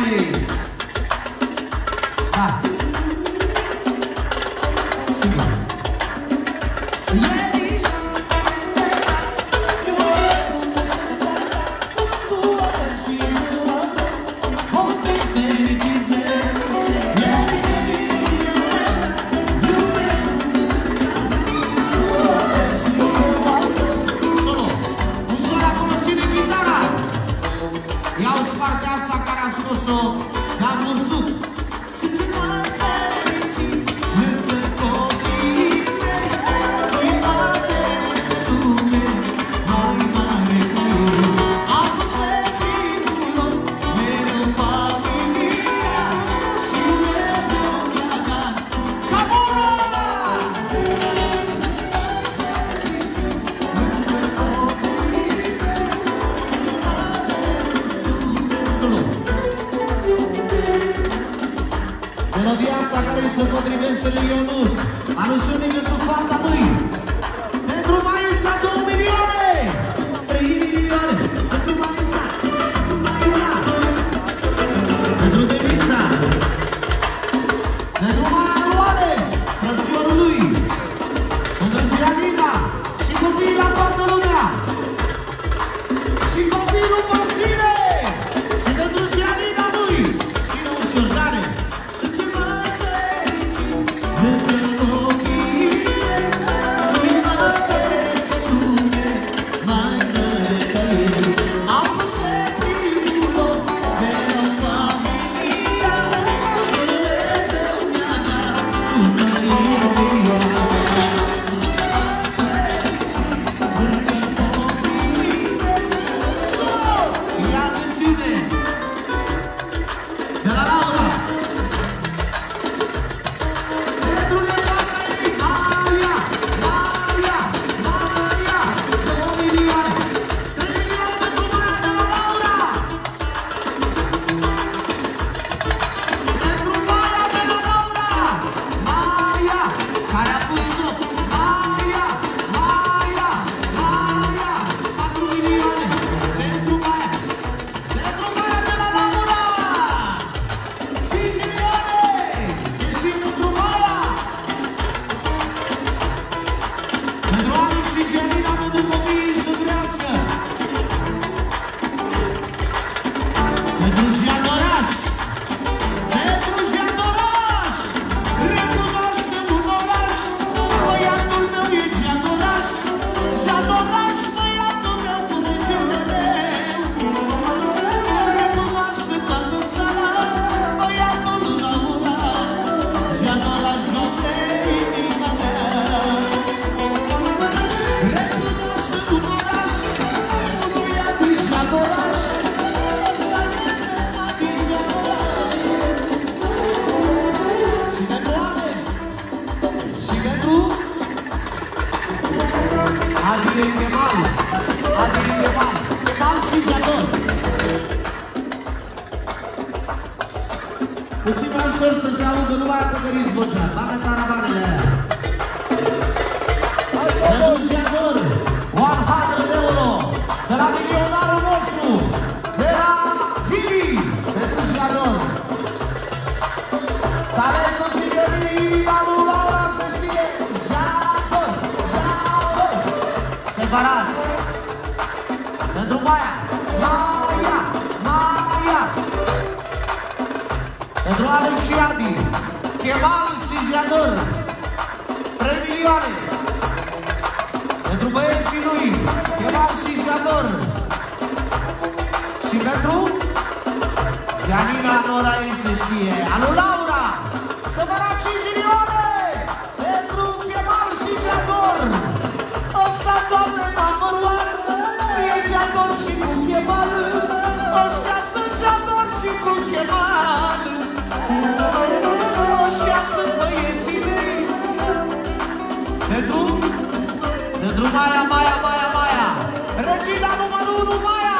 măi! Da! Sigur! Melodia asta care se potrivește lui Ionuț. Anușunii pentru fata lui. Pentru Maisa 2 milioane. 3 milioane. Pentru Maisa. Pentru Maisa. Pentru Denița. Pentru Maia Luales. Frățiorul lui. Pentru Gianina. Și copiii la toată lumea. Și copilul pe sine. Și pentru Gianina lui. Ține ușor, tare. Puțin mai ușor să se audă, nu mai acoperiți vocea, bate caravanele aia. Denunciator, 100 euro, de la milionarul nostru, de la Tibi, denunciator. Talentul ține inima lui Laura, să știe, Jador, Jador. Separat. Pentru Maia, Maia, Maia. Pentru Alex și Adi, Chemal și Jador, 3 milioane. Pentru băieții lui, Chemal și Jador. Și pentru Gianina Nora se știe. Alu Laura, să vă la 5 milioane. Pentru Chemal și Jador. Ăsta, Doamne, number one. E Jador și cu Chemal. Ăștia sunt Jador și cu Chemal. Ăștia sunt băieții mei. Pentru Maia, Maia, Maia, Maia. Regina numărul 1, Maia.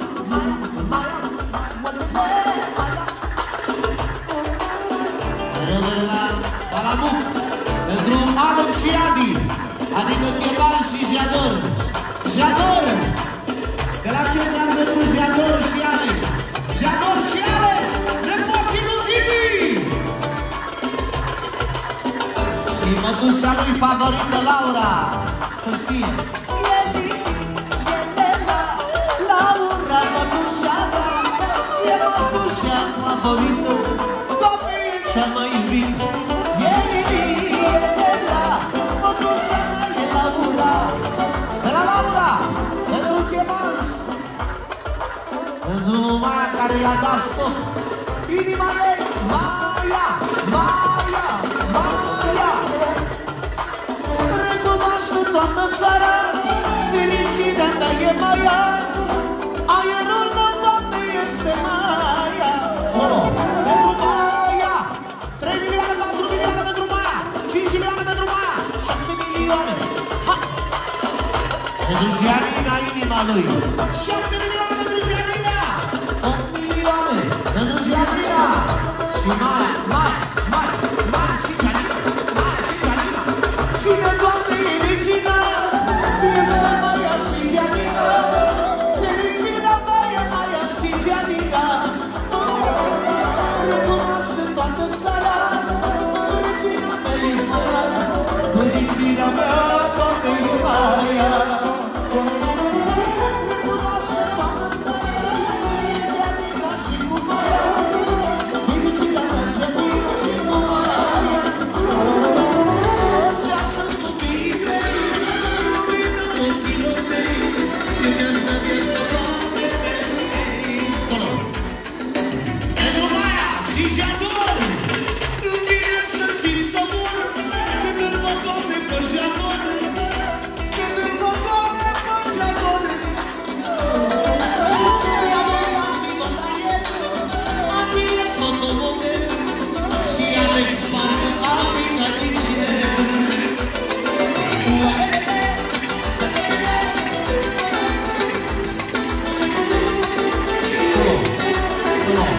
Pentru Alex și Adi, adică Chemal și Jador. Jador! De la Cezar pentru Jador și Alex. Jador și Alex! mătușa lui favorită, Laura, să știe. Laura, mătușa ta, e mătușa favorită, toate e cea mai iubită. Mătușa ta e Laura, de la Laura, pentru Chemalș, pentru Maia care i-a dat tot, inima ei, Maia, Maia, Maia. Recunoaște toată țara, fericirea ta e Maia, aerul meu, Doamne, este Maia. Solo, pentru Maia, 3 milioane, 4 milioane pentru Maia, 5 milioane pentru Maia, 6 milioane. Ha! Pentru Gianina, inima lui, 7 milioane pentru Gianina, 8 milioane pentru Gianina. Și Maia, Maia, Maia, Maia și Gianina, Maia și Gianina. Cine, Doamne, e regina, este Maia și Gianina. Fericirea mea e Maia și Gianina. Recunoaște toată țara, fericirea mea este Maia. Fericirea mea, Doamne, e Maia. Recunoaște toată țara, Gianina și cu Maia. Fericirea mea, Gianina și cu Maia. Viață-ți cu tine, iubită ochilor mei, e mi-aș da viața toată pe ei. Solo! Pentru Maia și Gianina.